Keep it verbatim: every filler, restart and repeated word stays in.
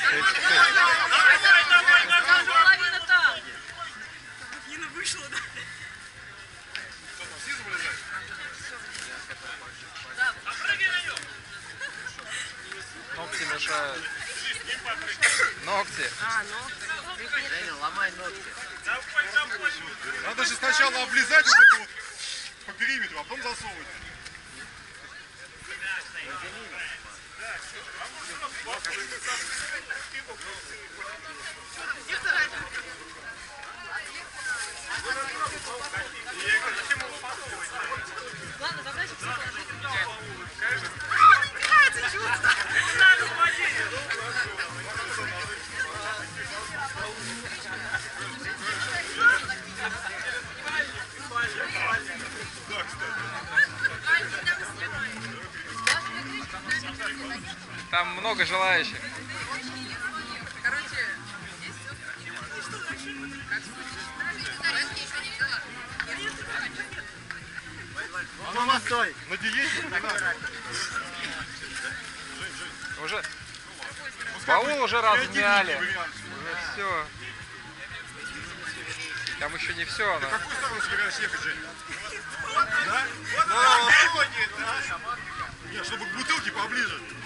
Половина там. Нина вышла, да? Что там, снизу вылезает? Да. Ногти мешают. Ногти. А, ногти. Женя, ломай ногти. Надо же сначала облизать вот это вот по периметру, а потом засовывать. Ладно, задача положить. Там много желающих. Короче, Мама, стой! На диете не надо. Уже баул уже размяли. Уже все. Там еще не все, Ты но... в какую сторону собираешься ехать, Жень? Да? Да, Нет, чтобы к бутылке поближе.